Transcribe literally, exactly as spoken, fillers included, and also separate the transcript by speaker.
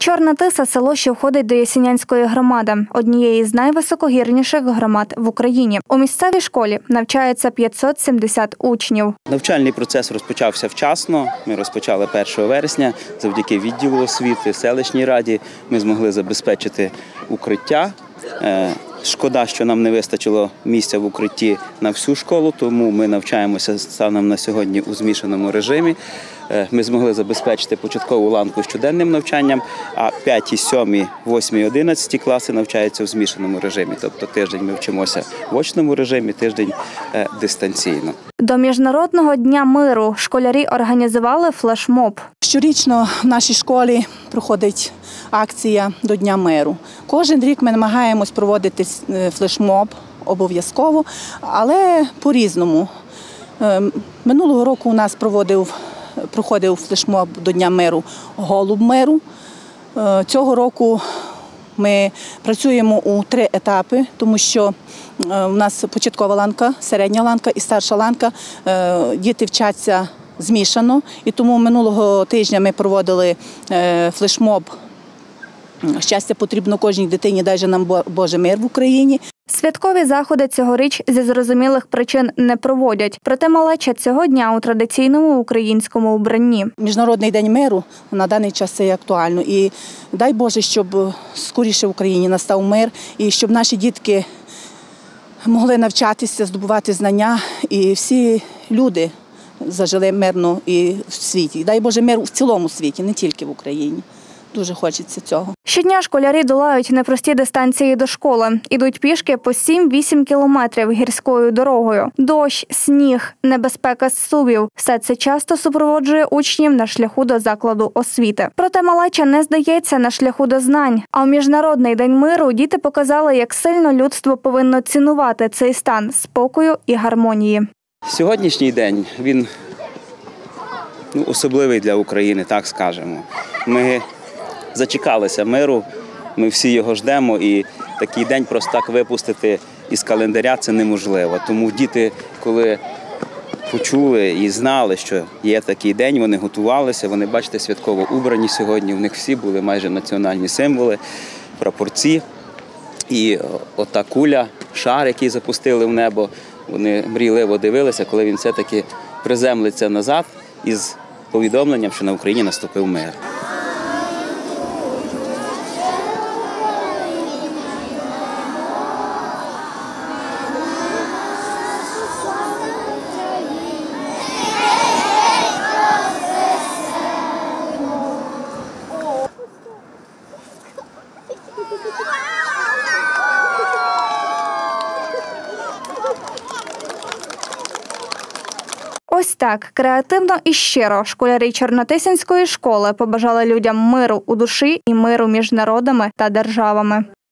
Speaker 1: Чорна Тиса – село, що входить до Ясінянської громади, однієї з найвисокогірніших громад в Україні. У місцевій школі навчається п'ятсот сімдесят учнів.
Speaker 2: Навчальний процес розпочався вчасно. Ми розпочали першого вересня. Завдяки відділу освіти, селищній раді ми змогли забезпечити укриття. Шкода, що нам не вистачило місця в укритті на всю школу, тому ми навчаємося станом на сьогодні у змішаному режимі. Ми змогли забезпечити початкову ланку щоденним навчанням, а п'яті, сьомі, восьмі, одинадцяті класи навчаються в змішаному режимі. Тобто тиждень ми вчимося в очному режимі, тиждень дистанційно.
Speaker 1: До Міжнародного дня миру школярі організували флешмоб.
Speaker 3: Щорічно в нашій школі проходить акція до Дня миру. Кожен рік ми намагаємось проводити флешмоб обов'язково, але по-різному. Минулого року у нас проводив, проходив флешмоб до Дня миру «Голуб миру». Цього року ми працюємо у три етапи, тому що у нас початкова ланка, середня ланка і старша ланка. Діти вчаться змішано, і тому минулого тижня ми проводили флешмоб «Щастя потрібно кожній дитині, дай же нам Боже мир в Україні».
Speaker 1: Святкові заходи цьогоріч зі зрозумілих причин не проводять. Проте малеча цього дня у традиційному українському вбранні.
Speaker 3: Міжнародний день миру на даний час це актуально. І дай Боже, щоб скоріше в Україні настав мир і щоб наші дітки могли навчатися, здобувати знання і всі люди зажили мирно і в світі. Дай Боже мир в цілому світі, не тільки в Україні. Дуже хочеться цього.
Speaker 1: Щодня школярі долають непрості дистанції до школи. Ідуть пішки по сім-вісім кілометрів гірською дорогою. Дощ, сніг, небезпека зсувів – все це часто супроводжує учнів на шляху до закладу освіти. Проте малеча не здається на шляху до знань. А у Міжнародний день миру діти показали, як сильно людство повинно цінувати цей стан спокою і гармонії.
Speaker 2: Сьогоднішній день, він ну, особливий для України, так скажемо. Ми зачекалися миру, ми всі його ждемо, і такий день просто так випустити із календаря – це неможливо. Тому діти, коли почули і знали, що є такий день, вони готувалися, вони, бачите, святково убрані сьогодні, в них всі були майже національні символи, прапорці. І ота куля, шар, який запустили в небо, вони мрійливо дивилися, коли він все-таки приземлиться назад із повідомленням, що на Україні наступив мир.
Speaker 1: Ось так, креативно і щиро школярі Чорнотисянської школи побажали людям миру у душі і миру між народами та державами.